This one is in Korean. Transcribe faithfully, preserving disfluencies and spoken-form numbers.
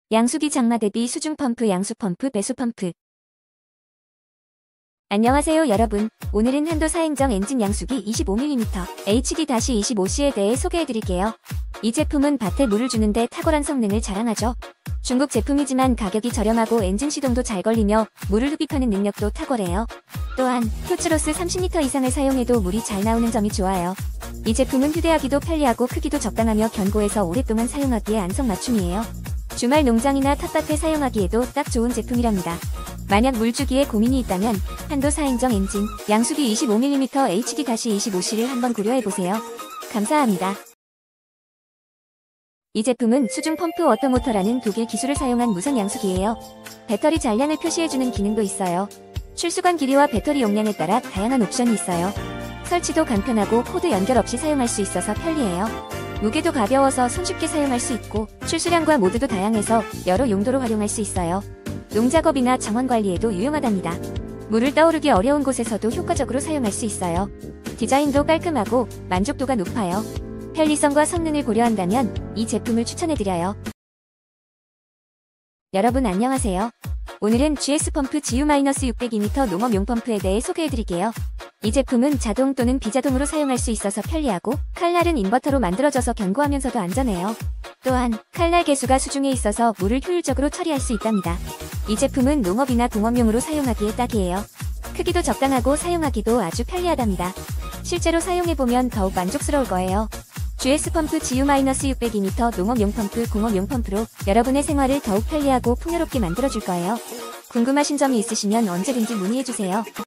양수기 장마 대비 수중 펌프 양수 펌프 배수 펌프. 안녕하세요 여러분. 오늘은 한도 사행정 엔진 양수기 이십오 밀리미터 에이치디 이십오 씨에 대해 소개해드릴게요. 이 제품은 밭에 물을 주는데 탁월한 성능을 자랑하죠. 중국 제품이지만 가격이 저렴하고 엔진 시동도 잘 걸리며 물을 흡입하는 능력도 탁월해요. 또한 표츠로스 삼십 리터 이상을 사용해도 물이 잘 나오는 점이 좋아요. 이 제품은 휴대하기도 편리하고 크기도 적당하며 견고해서 오랫동안 사용하기에 안성맞춤이에요. 주말 농장이나 텃밭에 사용하기에도 딱 좋은 제품이랍니다. 만약 물주기에 고민이 있다면 한도 사행정 엔진 양수기 이십오 밀리미터 에이치디 이십오 씨를 한번 고려해보세요. 감사합니다. 이 제품은 수중 펌프 워터모터라는 독일 기술을 사용한 무선 양수기예요. 배터리 잔량을 표시해주는 기능도 있어요. 출수관 길이와 배터리 용량에 따라 다양한 옵션이 있어요. 설치도 간편하고 코드 연결 없이 사용할 수 있어서 편리해요. 무게도 가벼워서 손쉽게 사용할 수 있고 출수량과 모드도 다양해서 여러 용도로 활용할 수 있어요. 농작업이나 정원 관리에도 유용하답니다. 물을 떠오르기 어려운 곳에서도 효과적으로 사용할 수 있어요. 디자인도 깔끔하고 만족도가 높아요. 편리성과 성능을 고려한다면 이 제품을 추천해드려요. 여러분 안녕하세요. 오늘은 지에스 펌프 지유 육백이 미터 농업용 펌프에 대해 소개해드릴게요. 이 제품은 자동 또는 비자동으로 사용할 수 있어서 편리하고 칼날은 인버터로 만들어져서 견고하면서도 안전해요. 또한 칼날 개수가 수중에 있어서 물을 효율적으로 처리할 수 있답니다. 이 제품은 농업이나 공업용으로 사용하기에 딱이에요. 크기도 적당하고 사용하기도 아주 편리하답니다. 실제로 사용해보면 더욱 만족스러울 거예요. 지에스 펌프 지유 육백이 미터 농업용 펌프 공업용 펌프로 여러분의 생활을 더욱 편리하고 풍요롭게 만들어줄 거예요. 궁금하신 점이 있으시면 언제든지 문의해주세요.